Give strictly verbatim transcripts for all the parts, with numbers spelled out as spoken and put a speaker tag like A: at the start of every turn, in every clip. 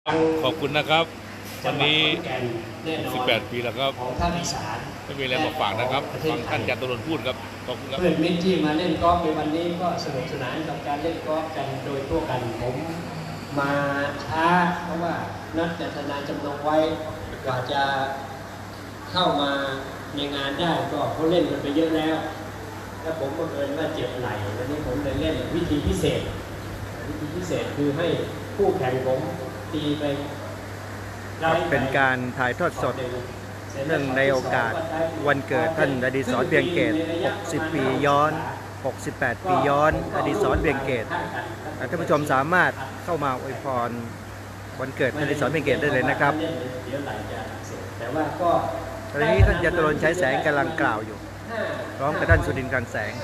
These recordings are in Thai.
A: ขอบคุณนะครับวันนี้ สิบแปด ปีแล้วครับ
B: ของภาคอีสาน
A: ไม่มีอะไรมาฝากนะครับฟังท่านอาจารย์ตุลพูดครับขอบคุณครับ
B: เพื่อนมิตรที่มาเล่นกอล์ฟในวันนี้ก็สนุกสนานกับการเล่นกอล์ฟกันโดยทั่วกันผมมาช้าเพราะว่านัดจัดนานจำนงไว้กว่าจะเข้ามาในงานได้ก็เขาเล่นกันไปเยอะแล้วแล้วผมก็เกินว่าเจ็บไหล่วันนี้ผมเลยเล่นวิธีพิเศษวิธีพิเศษคือให้คู่แข่งผมตีไป
C: เป็นการถ่ายทอดสดเนื่องในโอกาสวันเกิดท่านอดิศรเวียงเกต หกสิบ ปีย้อน หกสิบแปด ปีย้อนอดิศรเวียงเกตท่านผู้ชมสามารถเข้ามาอวยพรวันเกิดท่านอดิศรเวียงเกตได้เลยนะครับตอนนี้ท่านจตุรนต์ใช้แสงกำลังกล่าวอยู่พร้อมกับท่านสุรินทร์การแสง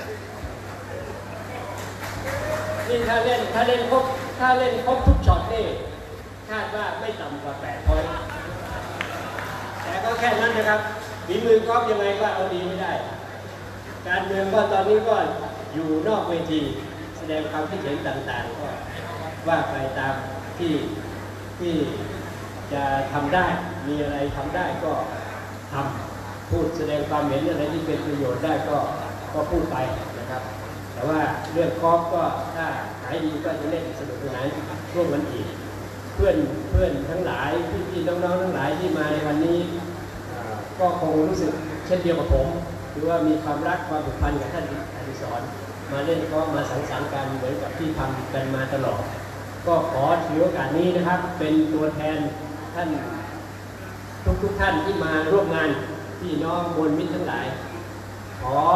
B: นี่ถ้าเล่นถ้าเล่นครบถ้าเล่นครบทุกช็อตนี่คาดว่าไม่ต่ำกว่าแปดพอยต์แต่ก็แค่นั้นนะครับฝีมือกอล์ฟยังไงก็เอาดีไม่ได้การเมืองก็ตอนนี้ก็อยู่นอกเวทีแสดงความคิดเห็นต่างๆก็ว่าไปตามที่ที่จะทำได้มีอะไรทำได้ก็ทำพูดแสดงความเห็นอะไรที่เป็นประโยชน์ได้ก็ก็พูดไปนะครับแต่ว่าเรื่องกอล์ฟก็ถ้าขายดีก็จะเล่นสนุกสนานร่วมกันอีกเพื่อนเพื่อนทั้งหลายพี่ๆน้องๆทั้งหลายที่มาในวันนี้ก็คงรู้สึกเช่นเดียวกับผมคือว่ามีความรักความผูกพันกับท่านอดิศรมาเล่นก็มาสังสรรค์กันเหมือนกับที่ทำกันมาตลอดก็ขอถือโอกาสนี้นะครับเป็นตัวแทนท่านทุกๆท่านที่มาร่วมงานพี่น้องมวลมิตรทั้งหลายขอ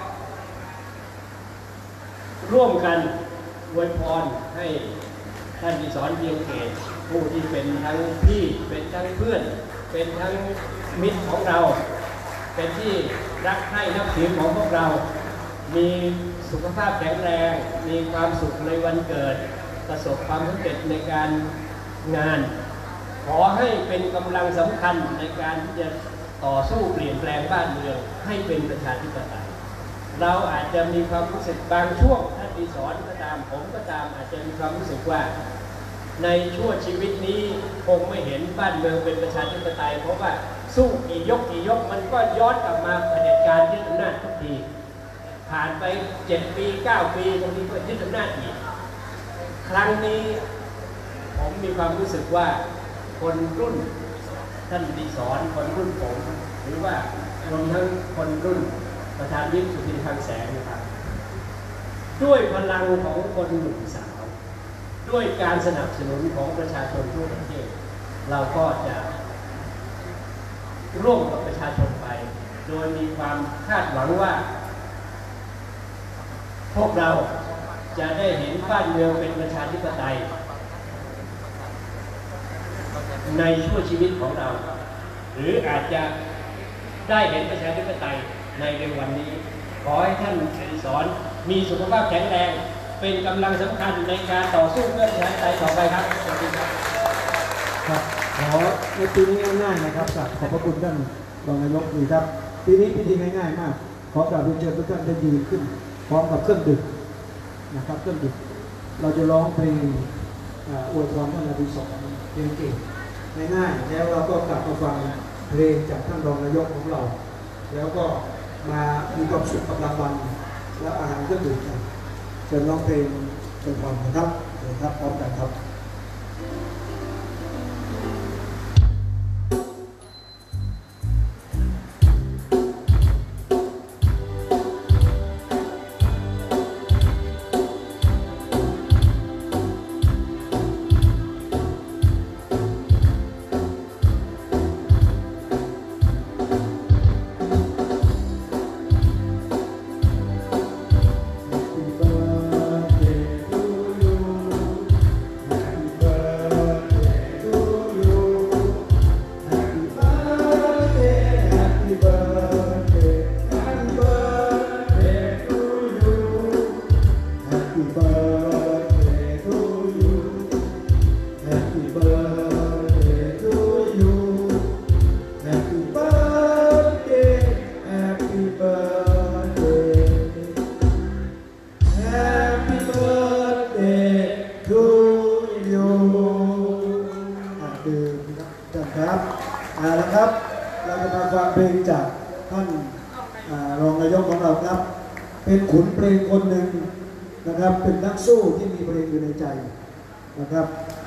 B: ร่วมกันอวยพรให้ท่านอดิศรเวียงเกตผู้ที่เป็นทั้งพี่เป็นทั้งเพื่อนเป็นทั้งมิตรของเราเป็นที่รักใคร่นับถือของพวกเรามีสุขภาพแข็งแรงมีความสุขในวันเกิดประสบความสำเร็จในการงานขอให้เป็นกำลังสำคัญในการที่จะต่อสู้เปลี่ยนแปลงบ้านเมืองให้เป็นประชาธิปไตยเราอาจจะมีความรู้สึกบางช่วงท่านอดิศรก็ตามผมก็ตามอาจจะมีความรู้สึกว่าในช่วงชีวิตนี้คงไม่เห็นบ้านเมืองเป็นประชาธิปไตยเพราะว่าสู้กี่ยกกี่ยกมันก็ย้อนกลับมาเผด็จการยึดอำนาจทุกทีผ่านไปเจ็ดปีเก้าปีบางทีก็ยึดอำนาจอีกครั้งนี้ผมมีความรู้สึกว่าคนรุ่นท่านอดิศรคนรุ่นผมหรือว่ารวมทั้งคนรุ่นประธานวิปสุทินทางแสงนะครับด้วยพลังของคนหนุ่มสาวด้วยการสนับสนุนของประชาชนทั่วประเทศเราก็จะร่วมกับประชาชนไปโดยมีความคาดหวังว่าพวกเราจะได้เห็นบ้านเมืองเป็นประชาธิปไตยในชั่วชีวิตของเราหรืออาจจะได้เห็นประชาธิปไตยในเร็ววันนี้ขอให้ท่านอดิศรมีสุขภาพแข็งแรงเป็นกำลังสำคัญในการต่อสู้เพื่อประชาธิปไตยต่อไปครับสวัสดีครับ
D: ครับขอในปีนี้ง่ายๆนะครับขอบพระคุณท่านรองนายกดีครับปีนี้พิธีง่ายๆมากขอกราบเรียนเชิญทุกท่านได้ยืนขึ้นพร้อมกับเครื่องดื่มนะครับเครื่องดื่มเราจะร้องเพลงอวยพรท่านอดิศรเวียงเกตง่ายๆแล้วเราก็กลับมาฟังเพลงจากท่านรองนายกของเราแล้วก็มามีความสุขกับรางวัลและอาหารเครื่องดื่มกันเชิญร้องเพลงอวยพรนะครับเชิญครับพร้อมกันครับดื่มนะครับท่านครับเอาละครับเราจะมาฟังเพลงจากท่านรองนายกของเราครับเป็นขุนเพลงคนหนึ่งนะครับเป็นนักสู้ที่มีเพลงอยู่ในใจนะครับ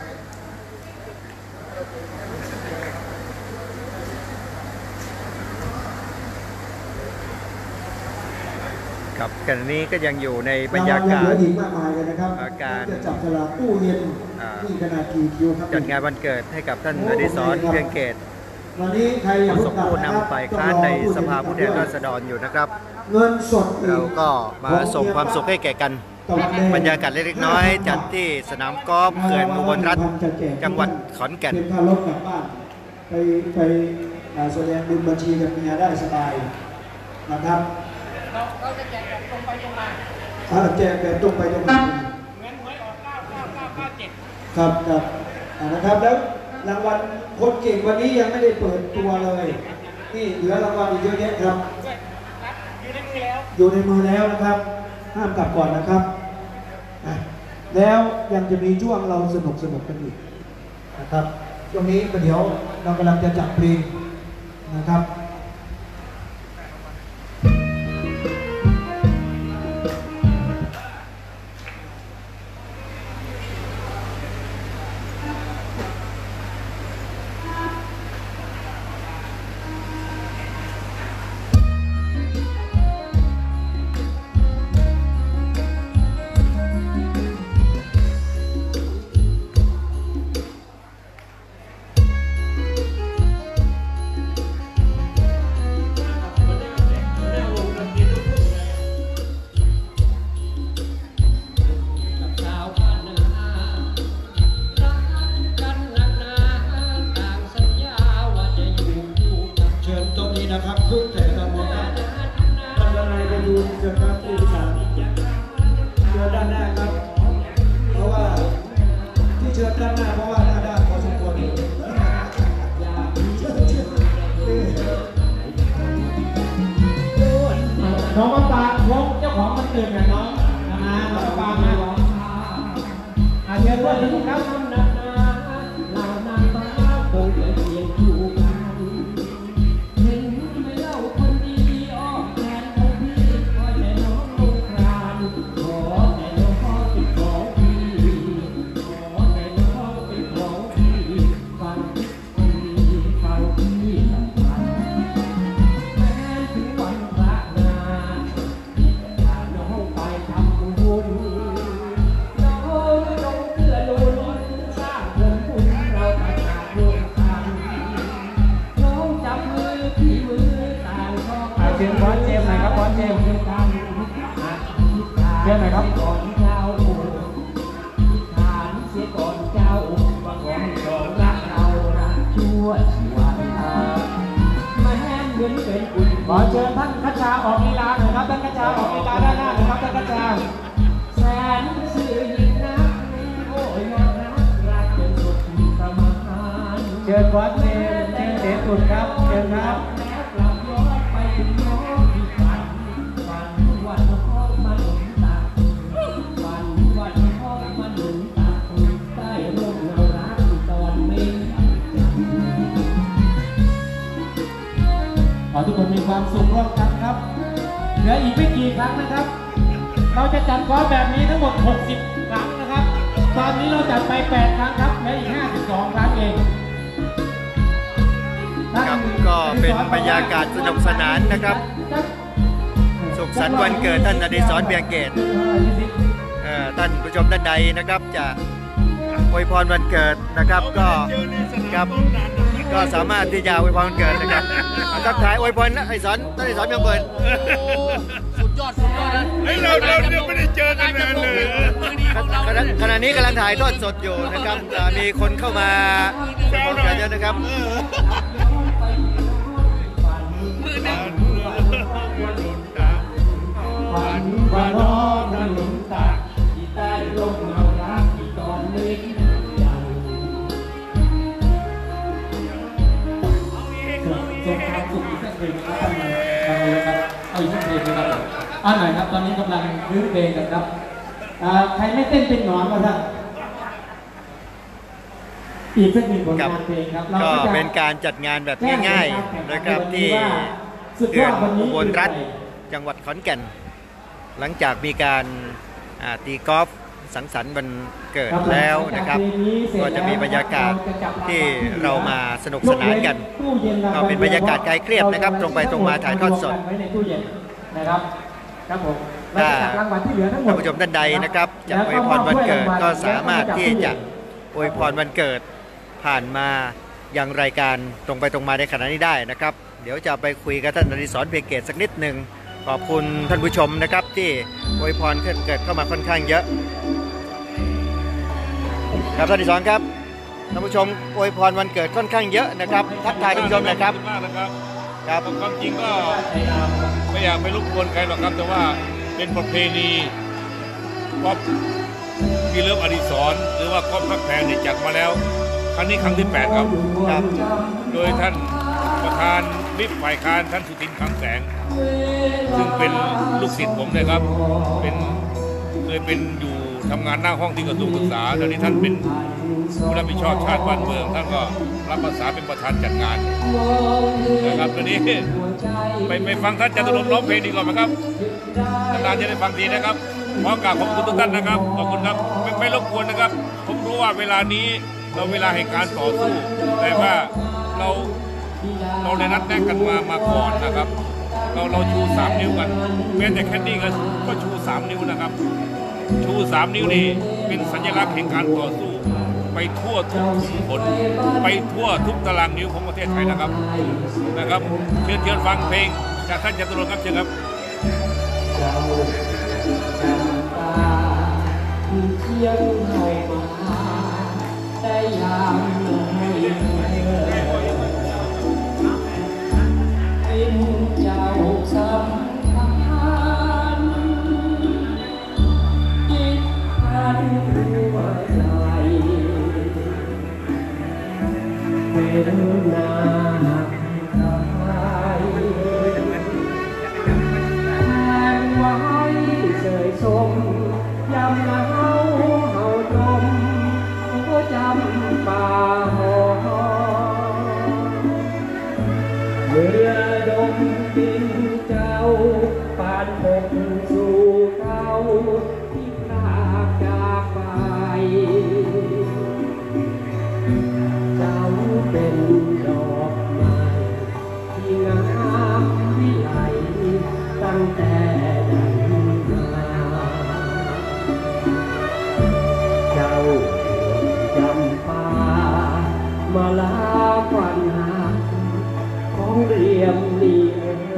C: ครับขณะนี้ก็ยังอยู่ในบรรยากาศ
D: อีกมากมายเลยนะครับการจะจับฉลากตู้เย็นที่ขนาดกี่คิวครับ
C: จัดงานวันเกิดให้กับท่านอดิศรเพียงเกต
D: วันนี้ใครอยาก
C: สมผู้นำฝ่ายค้านในสภาผู้แทนราษฎรอยู่นะครับ
D: เงินสด
C: เราก็มาส่งความสุขให้แก่กันบรรยากาศเล็กน้อยจัดที่สนามกอล์ฟเขื่อนอุบลรัตน์จังหวัดขอนแก่น
D: เป็นค่ารถกลับบ้านไปไปแสดงบุญบัญชีกับเมียได้สบายนะครับเราจะแจกแบบตรงไปตรงมาแจกแบบตรงไปตรงมาเหมือนหวยออกเก้าเก้าเก้าเก้าเจ็ดครับครับนะครับแล้วรางวัลคนเก่งวันนี้ยังไม่ได้เปิดตัวเลยนี่เหลือรางวัลอีกเยอะแยะครับอยู่ในมือแล้วอยู่ในมือแล้วนะครับห้ามกลับก่อนนะครับแล้วยังจะมีช่วงเราสนุกสนุกกันอีกนะครับช่วงนี้เดี๋ยวเรากำลังจะจัดเพลงนะครับนะครับทุกแต่ละคนท่านทนายประยูนเชิญครับที่สามเชิญด้านหน้าครับเพราะว่าที่เชิญด้านหน้าเพราะว่าหน้าด้านพอสมควรน้องมะปรางพบเจ้าของมันเกิดกับน้องนะฮะน้องมะปรางนะอาเชิญด้วยทุกครับเรานางฟ้าคงจะเพียงอยู่เชิญบอสเจมส์หน่อยครับบอสเจมส์เชิญหน่อยครับก่อนเจ้าฐานเสียก่อนเจ้าว่าขอให้สองรักเรารักชั่วชีวันมาแห้งเงินเป็นอุ่นขอเชิญท่านคัชชาออกลีลาหน่อยครับท่านคัชชาออกลีลาด้านหน้าหน่อยครับท่านคัชชาแสนสื่อยิ่งนักโอ้ยยอดรักรักจนสุดประมาณเชิญบอสเจมส์เชิญเสตุนครับเชิญครับขอทุกคนมีความสุขร่วมกันครับเหลืออีกไม่กี่ครั้งนะครับเราจะจัดกอล์ฟแบบนี้ทั้งหมดหกสิบครั้งนะครับตอนนี้เราจัดไปแปดครั้งครับเหลืออีกห้าสิบสองครั้งเอง
C: ครับก็เป็นบรรยากาศสนุกสนานนะครับสุขสันต์วันเกิดท่านอดิศรเพียงเกตท่านผู้ชมท่านใดนะครับจะอวยพรวันเกิดนะครับก็ครับก็สามารถที่จะอวยพรวันเกิดนะครับทักทายอวยพรนะไอ้สอนท่านไอ้สอนเพียงเกิด
E: สุดยอดสุดยอดนะ
A: เฮ้ยเราเราเนี่ยไม่ได้เจอกันนานเลย
C: ขณะนี้กำลังถ่ายทอดสดอยู่นะครับมีคนเข้ามาอวยพรกันเยอะนะครับ
B: วันวันร้อนนั้นหลุมตาที่ใต้ร่มเงารักที่ตอนเล็กส่งความสุขอีกสักเพลงนะครับท่านนายกครับเอาอีกสักเพลงนะครับอ่าหน่อยครับตอนนี้กำลังรื้อเพลงกันครับ ใครไม่เต้นเป็นหนอนมาท่าน
D: อีกสักหนึ่งผล
C: ครับ
D: งานเพลงครับเรา
C: ก็
D: จะ
C: เป็นการจัดงานแบบง่ายๆนะครับที่
D: สุดย
C: เขื่
D: อ
C: อ
D: ด
C: น
D: วันนี้
C: อุบลรัฐจังหวัดขอนแก่น หลังจากมีการอ่าตีกอล์ฟสังสรรค์วันเกิดแล้วนะครับ ก็จะมีบรรยากาศที่เรามาสนุกสนานกัน ก็เป็นบรรยากาศคลายเครียดนะครับตรงไปตรงมาถ่ายทอดสด
D: ไว้ในตู้เย็นนะครับครับผม
C: ถ้า
D: และจากรางวัลที่เหลือทั้งหม
C: ท่า
D: ด
C: นผู้ชมท่านใดนะครับจะอวยพรวันเกิดก็สามารถที่จะอวยพรวันเกิดผ่านมายังรายการตรงไปตรงมาในขณะนี้ได้นะครับ เดี๋ยวจะไปคุยกับท่านอดิศร เพียงเกตสักนิดหนึ่งขอบคุณท่านผู้ชมนะครับที่อวยพรวันเกิดเข้ามาค่อนข้างเยอะครับท่านอดิศรครับท่านผู้ชมอวยพรวันเกิดค่อนข้างเยอะนะครับทักทายท่านผู้ชมหนะครับ
A: ขอบคุณมากนะครับ
C: ครับ
A: ความจริงก็ไม่อยากไปรบกวนใครหรอกครับแต่ว่าเป็นประเพณีก๊อฟที่เริ่มอดิศรหรือว่าก๊อฟพักแพงเนี่ยจัดมาแล้วครั้งนี้ครั้งที่แปดครับ
C: ครับ
A: โดยท่านประธานวิปฝ่ายค้านท่านสุทินคำแสง ซึ่งเป็นลูกศิษย์ผมนะครับเป็นเคยเป็นอยู่ทำงานหน้าห้องที่กระทรวงศึกษาตอนนี้ท่านเป็นผู้รับผิดชอบชาติบ้านเมืองท่านก็รับอาสาเป็นประธานจัดงานนะครับตอนนี้ไปไปฟังท่านจตุรงค์ร้องเพลงดีกว่าไหมครับนานๆจะได้ฟังทีนะครับขอกราบขอบคุณทุกท่านนะครับขอบคุณครับไม่ไม่รบกวนนะครับผมรู้ว่าเวลานี้เราเวลาแห่งการต่อสู้แต่ว่าเราเราได้นัดแนะกันมามาก่อนนะครับเราเราชูสามนิ้วกันแม้แต่แค่นี้ก็ก็ชูสามนิ้วนะครับชูสามนิ้วนี่เป็นสัญลักษณ์แห่งการต่อสู้ไปทั่วทุกขุมขนไปทั่วทุกตารางนิ้วของประเทศไทยนะครับนะครับเชิญเชิญฟังเพลงจากท่านจตุรงค์ครับเชิญครับ
B: เจ้าจำตาเที่ยวเข้ามาได้ยามให้เป็นเจ้าสำคัญจิตพันหัวใจเป็นนาเสยสมยำหนาวเฮาตรมก็จำป่าหอเมื่อดมดินเจ้าปานพกสู่เขาที่พลากจากไปเจ้าเป็นดอกไม้ที่งามวิไลตั้งแต่เจ้าจำปามาลาควันหาของเรียมนี่เอ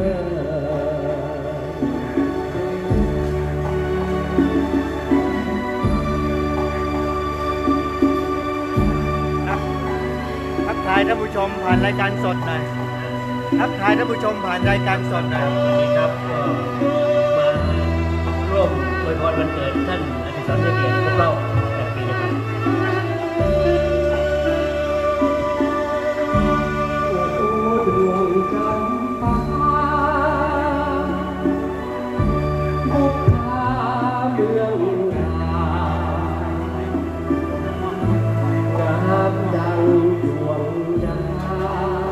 C: ทักทายท่านผู้ชมผ่านรายการสดหน่อยทักทายท่านผู้ชมผ่านรายการสดหน่อย
B: ครับก็มาร่วมอวยพรวันเกิดท่านอดิศร เพียงเกตครบรอบแปดปีนะครับโอ้ดวงจำปาบุกพาเมืองรางามดังดวงดาว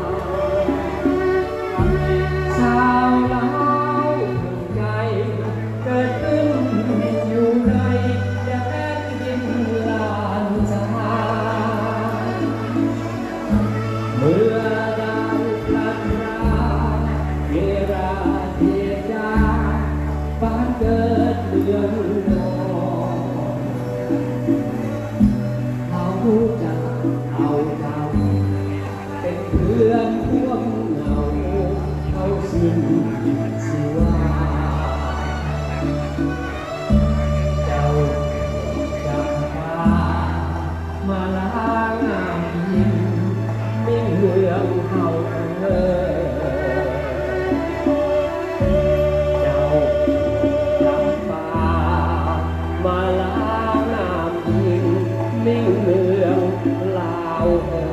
B: สาวลาวใจเกิดขึ้นอยู่ในแดนดินลานสาเมื่อดาวพลัดพรากเวลาเทียจาบ้านเกิดเมืองนอนเขาจะเอาเราเป็นเพื่อนร่วมเหงาเขาสิ้นสิว่าเจ้าจำปามาลางามยิ้มมิ่งเมืองเขาเออเจ้าจำปามาลางามยิ้มมิ่งเมืองลาวเอ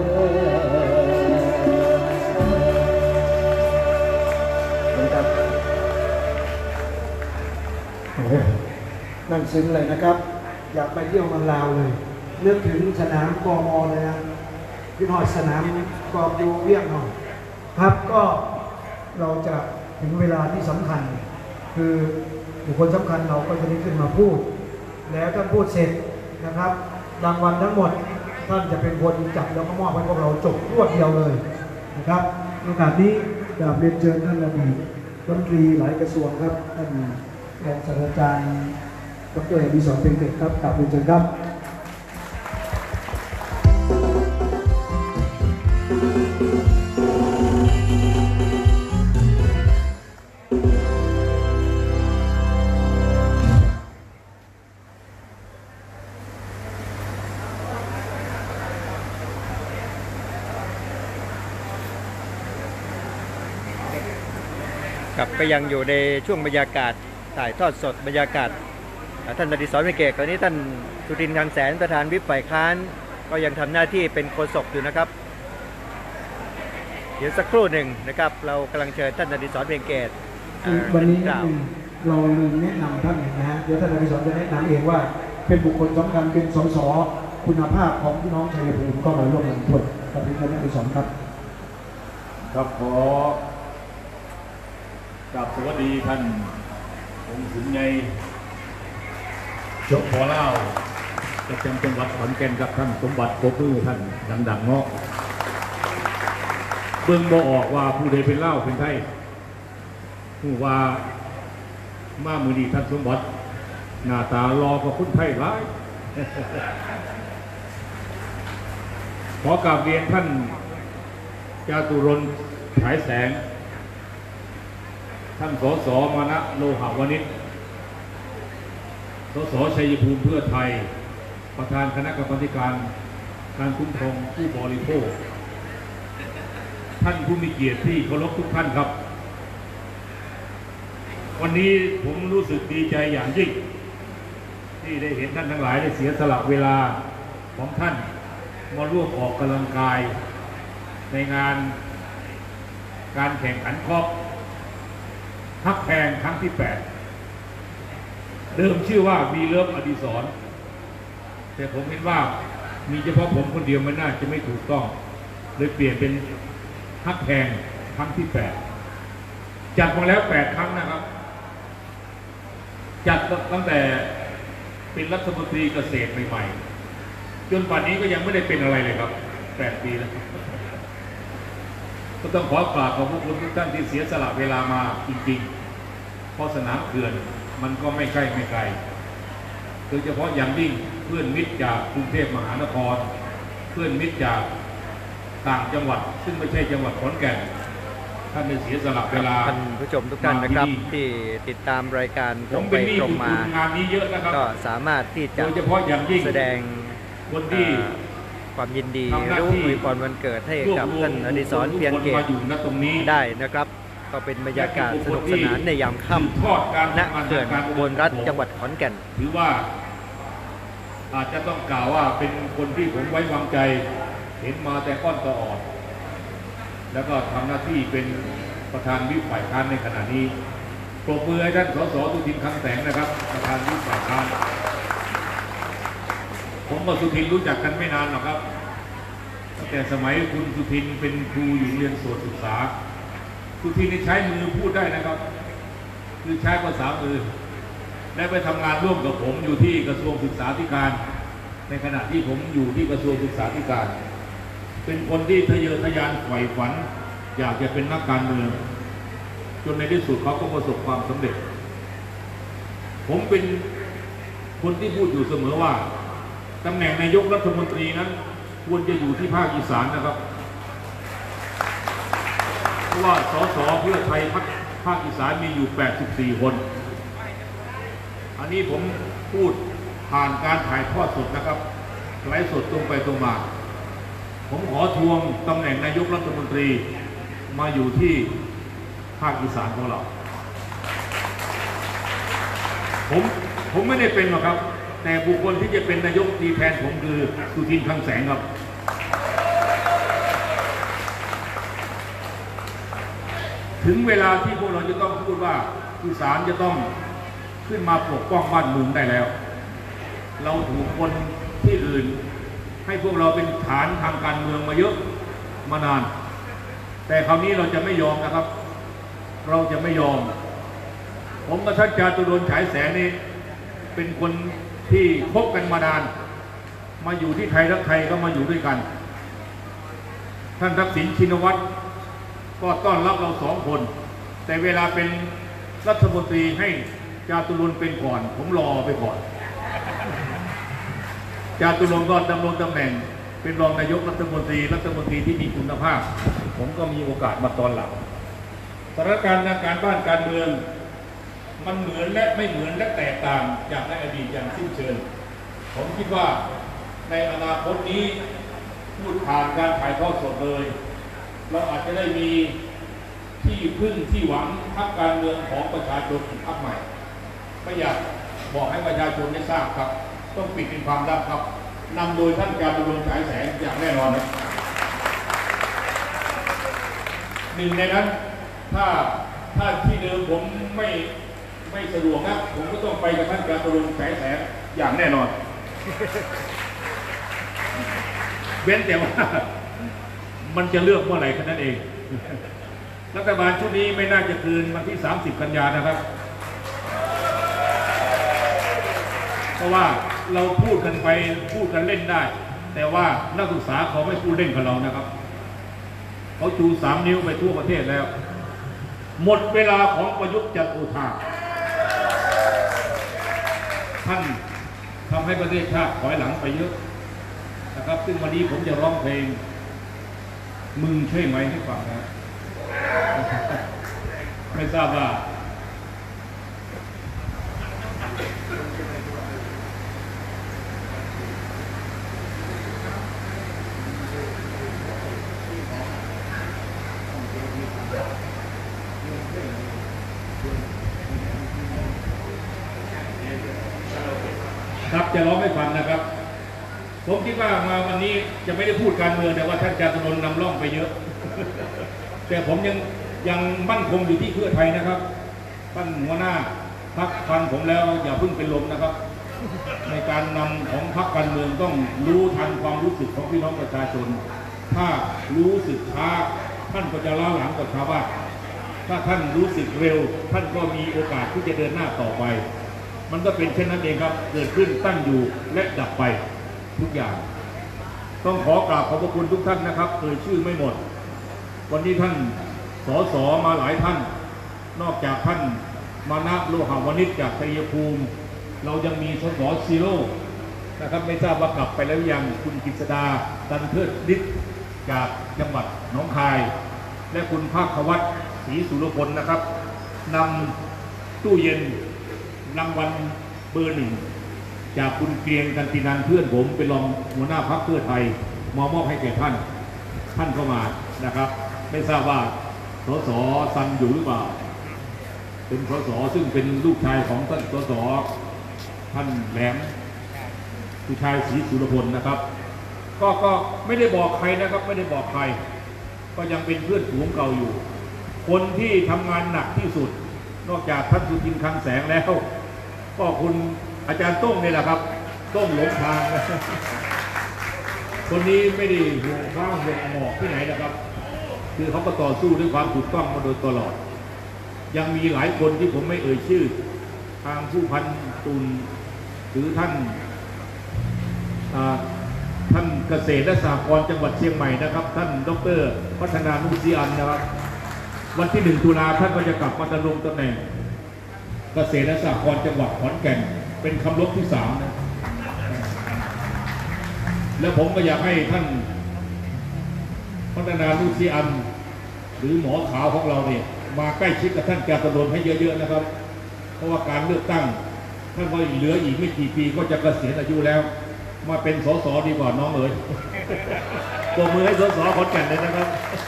B: อ
D: นั่งซึ้งเลยนะครับ อยากไปเที่ยวเมืองลาวเลยนึกถึงสนามกมเลยนะพี่น้อยสนามกอบอยู่เวียงเนาะครับก็เราจะถึงเวลาที่สำคัญคือบุคคลสำคัญเราก็จะได้ขึ้นมาพูดแล้วท่านพูดเสร็จนะครับรางวัลทั้งหมดท่านจะเป็นคนจับแล้วก็มอบให้พวกเราจบรวดเดียวเลยนะครับโอกาสนี้กราบเรียนเชิญท่านรัฐมนตรีหลายกระทรวงครับท่านรองศาสตราจารย์ดร.อดิศร เพ็งเกตครับกราบเรียนเชิญครับ
C: กับก็ยังอยู่ในช่วงบรรยากาศถ่ายทอดสดบรรยากาศท่านอดิศร เพ็งเกตตอนนี้ท่านสุทิน คลังแสนประธานวิปฝ่ายค้านก็ยังทำหน้าที่เป็นโฆษกอยู่นะครับเดี๋ยวสักครู่หนึ่งนะครับเรากำลังเชิญท่านอดิศร เพ็งเกต
D: วันนี้
C: กล่าว
D: เราลืมแนะนำท่านนะฮะเดี๋ยวท่านอดิศรจะแนะนำเองว่าเป็นบุคคลสำคัญเป็นสสคุณภาพของพี่น้องชัยภูมิก็มาร่วมงานด้วยกับท่านอดิศรครับ
F: ครับขอกราบสวัสดีท่านองค์สุนใหญ่เจ้าขอเล่าประจำจังหวัดขอนแก่นกับท่านสมบัติโกพื้ท่านดังๆเนาะเบิ่งบ่ออกว่าผู้ใดเป็นเล่าเป็นไทยผู้ว่ามามือดีท่านสมบัติหน้าตารอกับคนไทยหลาย ขอกราบเรียนท่านจาตุรนต์ฉายแสงท่านสสมานะโลหะวณิชสสชัยภูมิเพื่อไทยประธานคณะกรรมการการคุ้มครองผู้บริโภคท่านผู้มีเกียรติที่เคารพทุกท่านครับวันนี้ผมรู้สึกดีใจอย่างยิ่งที่ได้เห็นท่านทั้งหลายได้เสียสละเวลาของท่านมาร่วมออกกำลังกายในงานการแข่งขันกอล์ฟฮักแพงครั้งที่แปดเดิมชื่อว่ามีเลิฟอดิศรแต่ผมเห็นว่ามีเฉพาะผมคนเดียวมันน่าจะไม่ถูกต้องเลยเปลี่ยนเป็นฮักแพงครั้งที่แปดจัดมาแล้วแปดครั้งนะครับจัดตั้งแต่เป็นรัฐมนตรีเกษตรใหม่ๆจนป่านนี้ก็ยังไม่ได้เป็นอะไรเลยครับแปดปีแล้วก็ต้องขอกราบขอบคุณทุกท่านที่เสียสละเวลามาจริงๆเพราะสนามเขื่อนมันก็ไม่ใกล้ไม่ไกลโดยเฉพาะอย่างยิ่งเพื่อนมิตรจากกรุงเทพมหานครเพื่อนมิตรจากต่างจังหวัดซึ่งไม่ใช่จังหวัดขอนแก่นท่านได้เสียสละเวลา
C: ท่านผู้ชมทุกท่านนะครับที่ติดตามรายการตรงไปตรงมาง
F: านนี้เยอะนะครับ
C: ก็สามารถที่จะ
F: โดยเฉพาะอย่างยิ่ง
C: แสดง
F: คนที่
C: ความยินดีหรืออวยพรวันเกิดให้กับท่านอดิศร เพียงเกตได้นะครับก็เป็นบรรยากาศสนุกสนานในยามค่ำณเขื่อนอุบลรัฐจังหวัดขอนแก่น
F: ถือว่าอาจจะต้องกล่าวว่าเป็นคนที่ผมไว้วางใจเห็นมาแต่ก้อนต่อออดแล้วก็ทำหน้าที่เป็นประธานวิปฝ่ายค้านในขณะนี้ปรบมือให้ท่านสสสุทิน คลังแสงนะครับประธานวิปฝ่ายค้านผมกับสุทินรู้จักกันไม่นานหรอกครับตั้งแต่สมัยคุณสุทินเป็นครูอยู่โรงเรียนโสตศึกษาสุทินใช้มือพูดได้นะครับคือใช้ภาษามือและไปทำงานร่วมกับผมอยู่ที่กระทรวงศึกษาธิการในขณะที่ผมอยู่ที่กระทรวงศึกษาธิการเป็นคนที่ทะเยอทะยานใฝ่ฝันอยากจะเป็นนักการเมืองจนในที่สุดเขาก็ประสบความสำเร็จผมเป็นคนที่พูดอยู่เสมอว่าตำแหน่งนายกรัฐมนตรีนั้นควรจะอยู่ที่ภาคอีสานนะครับเพราะว่าสสเพื่อไทยภาคอีสานมีอยู่แปดสิบสี่คนอันนี้ผมพูดผ่านการถ่ายทอดสดนะครับไลฟ์สดตรงไปตรงมาผมขอทวงตำแหน่งนายกรัฐมนตรีมาอยู่ที่ภาคอีสานของเราผมผมไม่ได้เป็นหรอกครับแต่บุคคลที่จะเป็นนายกดีแทนผมคือสุทิน คลังแสงครับถึงเวลาที่พวกเราจะต้องพูดว่าอีสานจะต้องขึ้นมาปกป้องบ้านเมืองได้แล้วเราถูกคนที่อื่นให้พวกเราเป็นฐานทางการเมืองมาเยอะมานาน แต่คราวนี้เราจะไม่ยอมนะครับ เราจะไม่ยอมผมกับท่านจาตุรนต์ฉายแสงนี่เป็นคนที่คบกันมานานมาอยู่ที่ไทยรักไทยก็มาอยู่ด้วยกันท่านทักษิณชินวัตรก็ต้อนรับเราสองคนแต่เวลาเป็นรัฐมนตรีให้จาตุรนต์เป็นก่อนผมรอไปก่อนจาตุรนต์ก็ดำรงตำแหน่งเป็นรองนายกรัฐมนตรีรัฐมนตรีที่มีคุณภาพผมก็มีโอกาสมาตอนหลังสถานการณ์การบ้านการเมืองมันเหมือนและไม่เหมือนและแตกต่างจากในอดีตอย่างสิ้นเชิงผมคิดว่าในอนาคตนี้พูดผ่านการถ่ายทอดสดเลยเราอาจจะได้มีที่พึ่งที่หวังพรรคการเมืองของประชาชนพรรคใหม่ไม่อยากบอกให้ประชาชนได้ทราบครับต้องปิดเป็นความลับครับนำโดยท่านจาตุรนต์ฉายแสงอย่างแน่นอนนะหนึ่งในนั้นถ้าถ้าที่เดิมผมไม่ไม่สะดวกนะผมก็ต้องไปกับท่านจาตุรนต์ฉายแสงอย่างแน่นอนเว้นแต่ว่ามันจะเลือกเมื่อไหร่แค่นั้นเองรัฐบาลชุดนี้ไม่น่าจะคืนวันที่สามสิบกันยายนนะครับเพราะว่าเราพูดกันไปพูดกันเล่นได้แต่ว่านักศึกษาเขาไม่พูดเล่นกับเรานะครับเขาชูสามนิ้วไปทั่วประเทศแล้วหมดเวลาของประยุทธ์จันทร์โอชาท่านทำให้ประเทศชาติถอยหลังไปเยอะนะครับซึ่งวันนี้ผมจะร้องเพลงมึงใช่ไหมให้ฟังนะไม่ทราบว่าครับจะร้องให้ฟังนะครับผมคิดว่ามาวันนี้จะไม่ได้พูดการเมืองแต่ว่าท่านจาตุรนต์นำร่องไปเยอะแต่ผมยังยังมั่นคงอยู่ที่เพื่อไทยนะครับท่านหัวหน้าพรรคฟังผมแล้วอย่าเพิ่งเป็นลมนะครับในการนำของพรรคการเมืองต้องรู้ทันความรู้สึกของพี่น้องประชาชนถ้ารู้สึกช้าท่านก็จะล้าหลังกับชาวบ้านถ้าท่านรู้สึกเร็วท่านก็มีโอกาสที่จะเดินหน้าต่อไปมันก็เป็นเช่นนั้นเองครับเกิดขึ้นตั้งอยู่และดับไปทุกอย่างต้องขอกราบขอบพระคุณทุกท่านนะครับเอ่ยชื่อไม่หมดวันนี้ท่านสสมาหลายท่านนอกจากท่านมานะโลหะวณิชจากชัยภูมิเรายังมีสสซีโร่นะครับไม่ทราบว่ากลับไปแล้วยังคุณกฤษดาตันเทิดฤทธิ์จากจังหวัดหนองคายและคุณภาควัฒน์ศรีสุรพลนะครับนำตู้เย็นรางวัลเบอร์หนึ่งจากคุณเกรียงกันตินันเพื่อนผมเป็นรองหัวหน้าพรรคเพื่อไทยมามอบให้แก่ท่านท่านเข้ามานะครับไม่ทราบว่าสสซันอยู่หรือเปล่าเป็นสสซึ่งเป็นลูกชายของท่านสสท่านแหลมผู้ชายศรีสุรพลนะครับก็ก็ไม่ได้บอกใครนะครับไม่ได้บอกใครก็ยังเป็นเพื่อนฝูงเก่าอยู่คนที่ทำงานหนักที่สุดนอกจากท่านสุทินคลังแสงแล้วก็คุณอาจารย์ต้งนี่แหละครับต้งหลงทางคนนี้ไม่ได้ห่วงข้าวห่วงหมอกที่ไหนนะครับคือเขาก็ต่อสู้ด้วยความถูกต้องมาโดยตลอดยังมีหลายคนที่ผมไม่เอ่ยชื่อทางผู้พันตุลหรือท่านท่านเกษตรและสหกรณ์จังหวัดเชียงใหม่นะครับท่านดร.พัฒนานุสีอันนะครับวันที่หนึ่งตุลาท่านก็จะกลับมาดำรงตำแหน่งเกษตรและสหกรณ์จังหวัดขอนแก่นเป็นคำลบที่สามนะแล้วผมก็อยากให้ท่านพัฒนานุสีอันหรือหมอขาวของเราเนี่ยมาใกล้ชิดกับท่านจาตุรนต์ให้เยอะๆนะครับเพราะว่าการเลือกตั้งท่านก็เหลืออีกไม่กี่ปีก็จะเกษียณอายุแล้วมาเป็นสสดีกว่าน้องเอ๋ยปรบมือให้สสขอนแก่นเลยนะครับ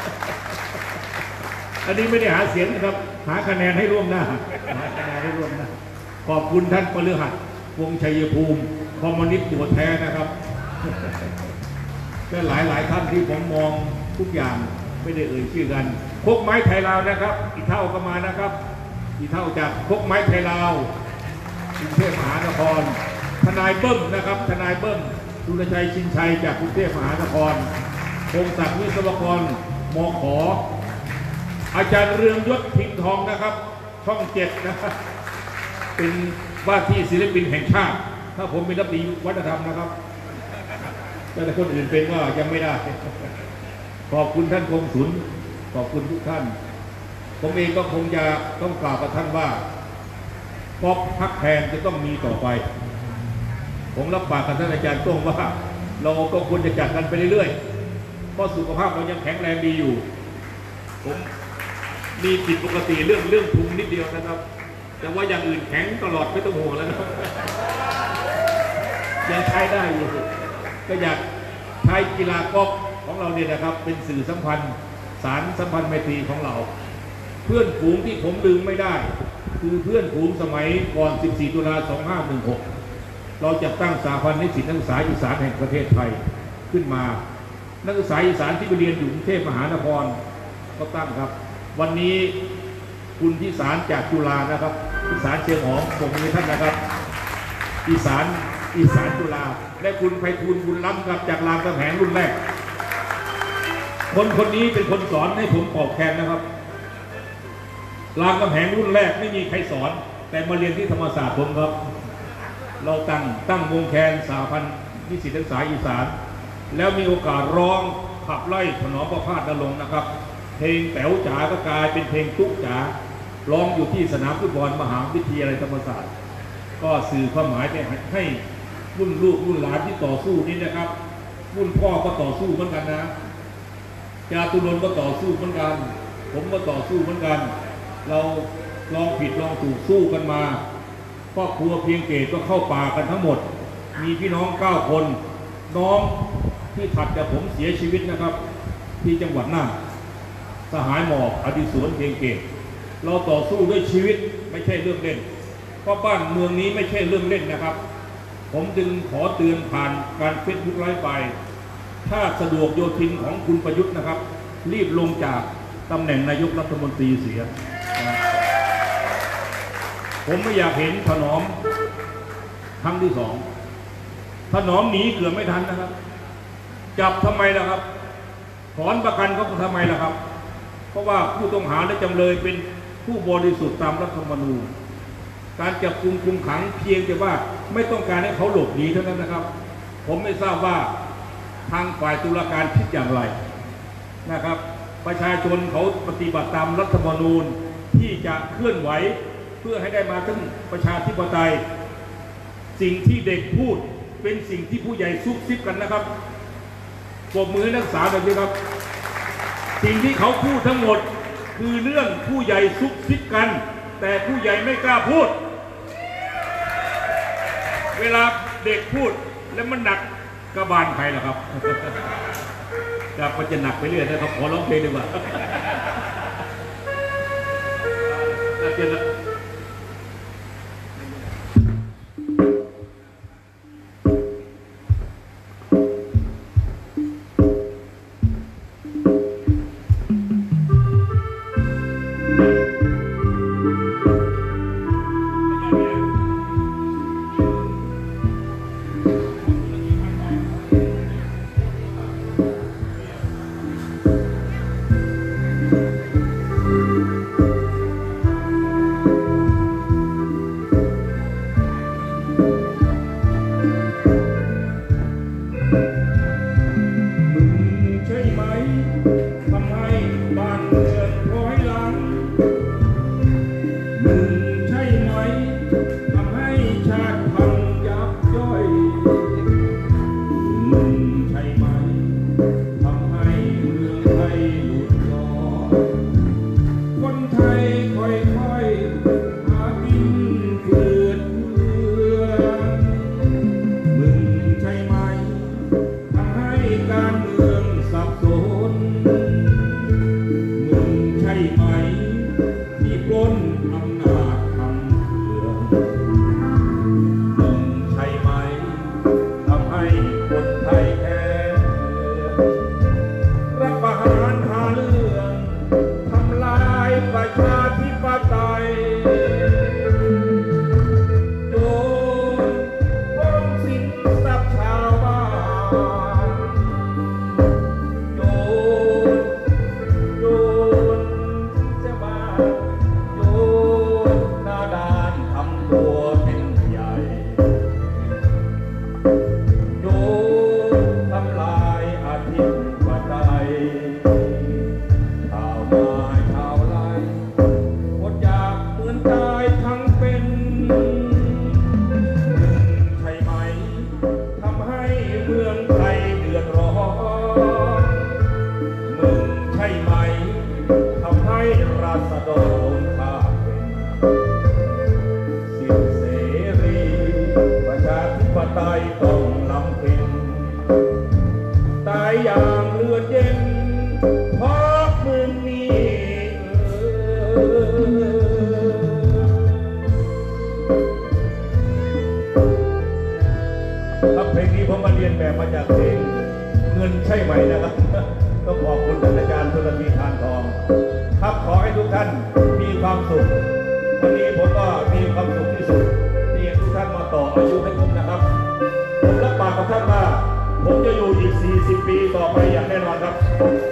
F: อันนี้ไม่ได้หาเสียงนะครับหาคะแนนให้ร่วมหน้าหาคะแนนให้ร่วมหน้าขอบคุณท่านพฤหัสวงศ์ชัยภูมิคอมมิวนิสต์ตัวแท้นะครับและหลายหลายท่านที่ผมมองทุกอย่างไม่ได้เอ่ยชื่อกันคกไม้ไทยลาวนะครับอีเท่าก็มานะครับอีเท่าจากคกไม้ไทยลาวกรุงเทพมหานครทนายเบิ้มนะครับทนายเบิ้มสุรชัยชินชัยจากกรุงเทพมหานครพงศักดิ์วิศวกรมข.อาจารย์เรืองยศพิมพ์ทองนะครับช่องเจ็ดนะครับเป็นว่าที่ศิลปินแห่งชาติถ้าผมเป็นรัฐมนตรีวัฒนธรรมนะครับแต่คนอื่นเป็นก็ยังไม่ได้ขอบคุณท่านกรมศุลขอบคุณทุกท่านผมเองก็คงจะต้องกล่าวกับท่านว่าป๊อปพักแทนจะต้องมีต่อไปผมรับปากกับท่านอาจารย์ต้งว่าเราก็ควรจะจัดกันไปเรื่อยๆเพราะสุขภาพเรายังแข็งแรงดีอยู่ผมมีผิดปกติเรื่องเรื่องพุงนิดเดียวนะครับแต่ว่าอย่างอื่นแข็งตลอดไม่ต้องห่วงแล้วนะยังใช้ได้อยู่ก็อยากใช้กีฬากอล์ฟของเราเนี่ยนะครับเป็นสื่อสัมพันธ์สารสัมพันธ์ไมตรีของเราเพื่อนฝูงที่ผมลืมไม่ได้คือเพื่อนฝูงสมัยก่อนสิบสี่ตุลาสองห้าหนึ่งหกเราจะตั้งสหพันธ์นิสิตนักศึกษาอีสานแห่งประเทศไทยขึ้นมานักศึกษาอีสานที่ไปเรียนอยู่กรุงเทพมหานครก็ตั้งครับวันนี้คุณพิสารจากจุฬานะครับพิสารเชียงหอมผมมีท่านนะครับอีสานอีสานจุฬาและคุณไพฑูรย์บุญล้ำครับจากรามคำแหงรุ่นแรกคนคนนี้เป็นคนสอนให้ผมตอบแทนนะครับรามคำแหงรุ่นแรกไม่มีใครสอนแต่มาเรียนที่ธรรมศาสตร์ผมครับเราตั้งตั้งวงแคนสหพันธ์นิสิตนักศึกษาอีสานแล้วมีโอกาสร้องขับไล่ถนอมประพาสนรงค์นะครับเพลงแต๋วจ๋าก็กลายเป็นเพลงตุ๊กจ๋าร้องอยู่ที่สนามฟุตบอลมหาวิทยาลัยธรรมศาสตร์ก็สื่อความหมายไปให้รุ่นลูกรุ่นหลานที่ต่อสู้นี่นะครับรุ่นพ่อก็ต่อสู้เหมือนกันนะจาตุรนต์ก็ต่อสู้เหมือนกันผมก็ต่อสู้เหมือนกันเราลองผิดลองถูกสู้กันมาครอบครัวเพียงเกตก็เข้าป่ากันทั้งหมดมีพี่น้องเก้าคนน้องที่ถัดจากผมเสียชีวิตนะครับที่จังหวัดน่านสหายหมอบอดิศรเพียงเกตเราต่อสู้ด้วยชีวิตไม่ใช่เรื่องเล่นเพราะบ้านเมืองนี้ไม่ใช่เรื่องเล่นนะครับผมจึงขอเตือนผ่านการเฟซบุ๊กไลฟ์ไปถ้าสะดวกโยธินของคุณประยุทธ์นะครับรีบลงจากตำแหน่งนายกรัฐมนตรีเสียผมไม่อยากเห็นถนอมครั้งที่สองถนอมหนีเกือบไม่ทันนะครับจับทำไมล่ะครับถอนประกันเขาทำไมล่ะครับเพราะว่าผู้ต้องหาและจำเลยเป็นผู้บริสุทธิ์ตามรัฐธรรมนูญการจับกุมคุมขังเพียงแต่ว่าไม่ต้องการให้เขาหลบหนีเท่านั้นนะครับผมไม่ทราบว่าทางฝ่ายตุลาการคิดอย่างไรนะครับประชาชนเขาปฏิบัติตามรัฐธรรมนูญที่จะเคลื่อนไหวเพื่อให้ได้มาถึงประชาธิปไตยสิ่งที่เด็กพูดเป็นสิ่งที่ผู้ใหญ่ซุบซิบกันนะครับปรบมือนักศึกษาหน่อยครับสิ่งที่เขาพูดทั้งหมดคือเรื่องผู้ใหญ่ซุบซิบกันแต่ผู้ใหญ่ไม่กล้าพูดเวลาเด็กพูดแล้วมันหนักกระบาลใครล่ะครับกับมันจะหนักไปเรื่อยนะครับขอร้องเพลงดีกว่าการเมืองสับสนษฎรข้าเป็นสิทธิเสรีประชาธิปไตยต้องลำเพ็ญตายอย่างเลือดเย็นเพราะมึงนี้ครับเพลงนี้ผมมาเรียนแบบมาจากเพลงเงินใช่ไหมนะครับต้องขอบคุณท่านอาจารย์ธุรธีทานทองครับขอให้ทุกท่านมีความสุขวันนี้ผมก็มีความสุขที่สุดที่ทุกท่านมาต่ออายุให้ผมนะครับผมรับปากกับท่านว่าผมจะอยู่อีกสี่สิบปีต่อไปอย่างแน่นอนครับ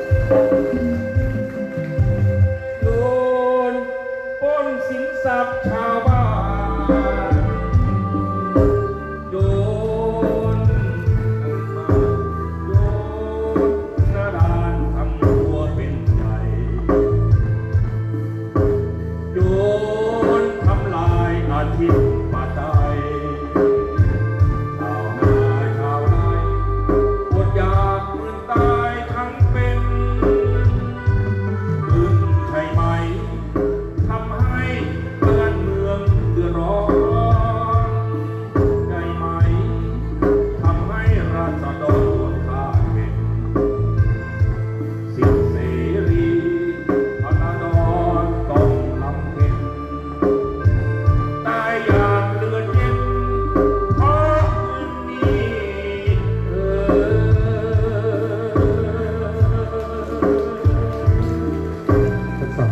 F: โดนปล้นสินทรัพย์ชาวบ้านโยนมาโยนหน้าด่านทำตัวเป็นใหญ่โยนทำลายอาชีพปัจจัยชาวนาชาวไร่อดอยากเหมือนตายทั้งเป็นมึงใช่ไหมทำให้บ้านเมืองเดือดร้อนใช่ไหมทำให้ราษฎรขาดเป็นสิทธิเสรีพระดรต้องลำเพ็ญตายอย่างเลือดเย็นเพราะคืนนี้เออ
D: ทดสอบ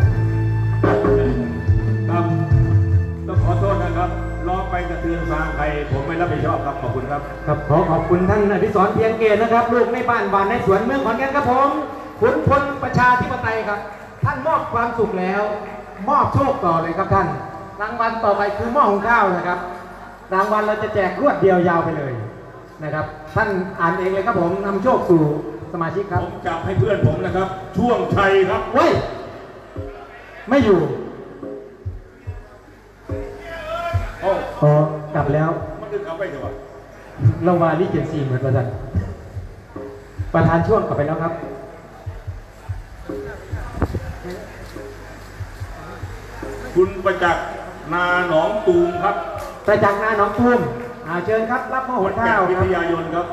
F: ครับต้องขอโทษนะครับร้องไปกระเทือนซางใครผมไม่รับผิดชอบครับขอบคุณครับ
D: ครับขอขอบคุณท่านอดิศรเพียงเกตนะครับลูกในบ้านบ้านในสวนเมืองขอนแก่นครับผมขุนพลประชาธิปไตยครับ ท่านมอบความสุขแล้ว มอบโชคต่อเลยครับท่านรางวัลต่อไปคือหม้อหุงข้าวนะครับรางวัลเราจะแจกรวดเดียวยาวไปเลยนะครับท่านอ่านเองเลยครับผมนำโชคสู่สมาชิกครับ
F: ผมจับให้เพื่อนผมนะครับ ช่วงชัยครับ
D: เว้ยไม่อยู่
F: โอ้
D: อ๋อกลับแล้ว
F: มันดึงกลับไปเถอะวะ
D: เรามาลิเกนซีเหมือนประธานประธานช่วงกลับไปแล้วครับ
F: คุณประจักษ์นาหนองตูมครับ
D: ไปจากนาหนองทุ่มอ่าเชิญครับรับหม้อหุงข้าว
F: วิ
D: ครับ
F: ทยายนครับ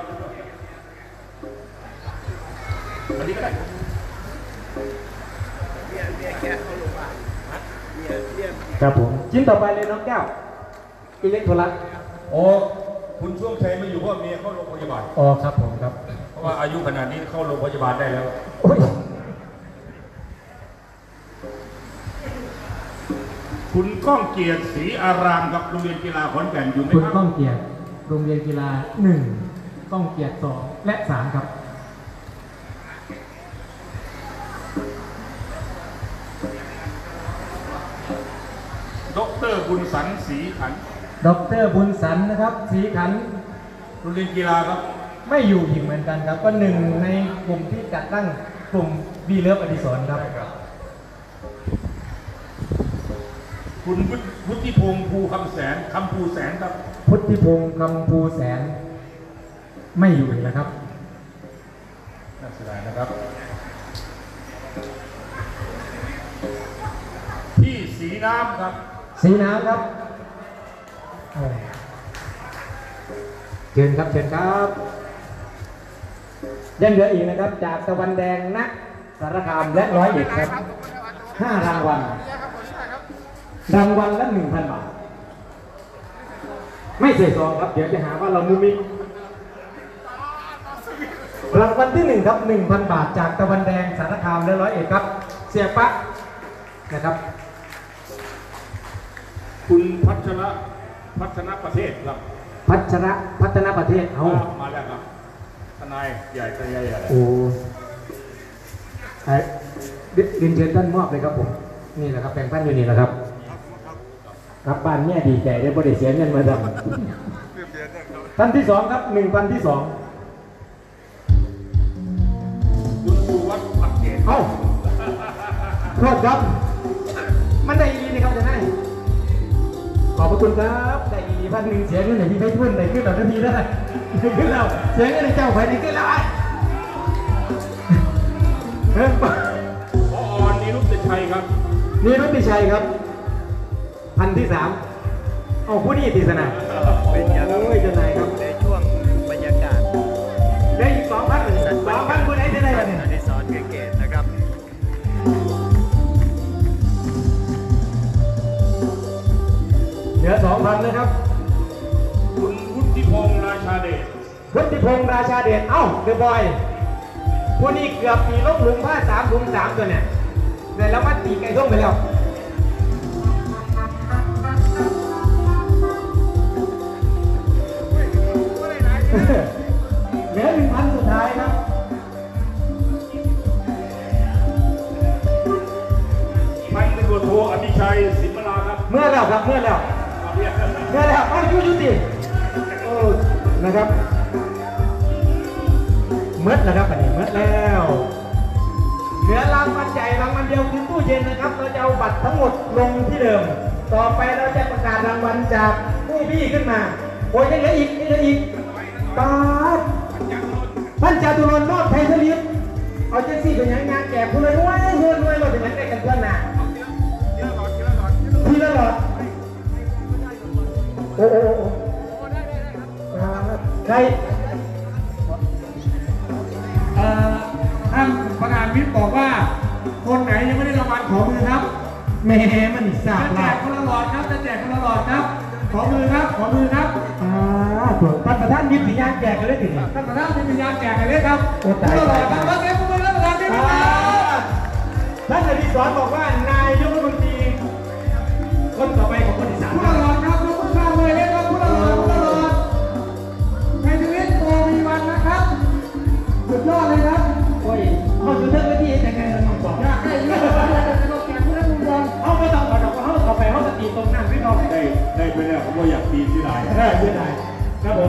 F: อันนี้ก็ได้
D: ครับผมชิ้นต่อไปเลยน้องแก้วอิเล็กโทรลัส
F: โอ้คุณช่วงชัยไม่อยู่เพราะเมียเข้าโรงพยาบาล
D: อ๋อครับผมครับ
F: เพราะว่าอายุขนาดนี้เข้าโรงพยาบาลได้แล้ว
D: โอ้ย
F: คุณก้องเกียรติศรีอารามครับโรงเรียนกีฬาขอนแก่นอยู่ไหม
D: คุณ
F: ครับ
D: ก้องเกียรติโรงเรียนกีฬาหนึ่งก้องเกียรติสองและสามครับ
F: ดรบุญสันศรีขันธ์
D: ดรบุญสันนะครับสีขันธ์
F: โรงเรียนกีฬาครับ
D: ไม่อยู่อีกเหมือนกันครับ ก็หนึ่งในกลุ่มที่จัดตั้งกลุ่มบีเลิฟอดิศรครับ
F: คุณวุฒิพงษ์ภูคำแสนคำภูแสนครับ
D: พุทธิพงษ์คำภูแสน ไม่อยู่อีกแล้วครับ
F: น่าเสียดายนะครับพี่สีน้ำครับ
D: สีน้ำครับโอ้เชิญครับเชิญครับยังเหลืออีกนะครับ จากตะวันแดงนะสารคามและร้อยเอ็ดครับห้ารางวัลรางวัลละหนึ่งพันบาท ไม่เสียซองครับ เดี๋ยวจะหาว่าเรามุมิกรางวัลที่หนึ่งครับหนึ่งพันบาท จากตะวันแดงสารคามและร้อยเอ็ดครับ เสียปะนะครับ
F: คุณพัชระพัฒนประเทศครับ
D: พัชระพัฒนาประเทศเอา
F: มาแล้วครับทนายใหญ่ทนายใหญ่
D: โอ้ไอ้เรียนเชิญท่านมอบเลยครับผม นี่แหละครับแปลงพันอยู่นี่แหละครับครับบ้านเนี่ยดีใจได้บริเสียเงินมาทำท่านที่สองครับหนึ่งพันที่สอง
F: คุณภูวัฒน์ปักเกต
D: เอ้าโทษครับ มันได้อีนี่ครับจะให้ขอบพระคุณครับได้อีพันหนึ่งเสียเงินไหนที่ไม่ทุ่นไหนขึ้นเราทันทีได้ขึ้นเราเสียเงินในเจ้าไปไหนขึ้นเราไอ้เฮ้ย
F: พอนิรุตชัยครับ
D: นนี่รุ่นพิชัยครับ พันที่สามเอาผู้นี้ตีสนาม
C: เป็นอย่าง
D: โอ้ยเจะไหนายครับ
C: ในช่วงบรรยากาศ
D: ได้อีกสองพันสองพันผู้ไหนจะได้บ้างเนี่ย
C: อดิศรเบียงเกตนะครับ
D: เหลือสองพันเลยครับ
F: คุณวุฒิพงษ์ราชาเดช
D: พุทธิพงษ์ราชาเดชเอ้าเดอะบอยผู้นี้เกือบตีลบหลุมผ้าสามหลุมสามตัวเนี่ยแต่แล้วมันตีไก่ส้มไปแล้ว เหลือหนึ่งพันสุดท้ายครับ
F: พันตำรวจโทอภิชัยสิมราครับ
D: เมื่อแล้วครับเมื่อแล้วเมื่อแล้วเอ้ายุยุติโอ้นะครับเมื่อแล้วครับอันนี้เมื่อแล้วเหลือรางวัลใหญ่รางวัลเดียวคือตู้เย็นนะครับเราจะเอาบัตรทั้งหมดลงที่เดิมต่อไปเราจะประกาศรางวัลจากผู้พี่ขึ้นมาโอ้ยยังเหลืออีกยังเหลืออีกบาทท่านจตุรนต์รอดไทยทลิปเอาเจสซี่เป็นยังงานแก่คุณเลยด้วยเงินด้วยเราเป็นยังไงกันเพื่อนน่ะทีละหลอดโอ้โหใครเอ่อท่านประธานวิปบอกว่าคนไหนยังไม่ได้รางวัลขอมือครับแหมมันอีกสามจะแจกคนละหลอดครับจะแจกคนละหลอดครับขอมือครับขอมือครับอ่าถูกท่านประธานวิปสัญญาณแจกกันเลยถึงท่านประธานวิปสัญญาณแจกกันเลยครับคนละหลอดครับแล้วเสียงปรบมือท่านประธานวิปครับท่านอดิศรบอกว่านายยกรัฐมนตรีคนต่อไปของคนอีสานผู้ละหลอดครับยกมือข้างเลยเลยครับผู้ละหลอดผู้ละหลอดไทยทวิตโกมีวันนะครับสุดยอดเลยครับโอ้ยเขาสุดยอดเลยที่ยังไงเราบอกอยากให้เยอะเลยจะต้องแข่งผู้เล่นมุมบอลเขาไม่ต้องเอาดอกเขาต่อไปเขาจะตีตรงนั้นไม่ต้องได้
F: ได้ไปแล้วผมว่าอยากตีที่ไหน
D: ได้ไม่ได้ครับผม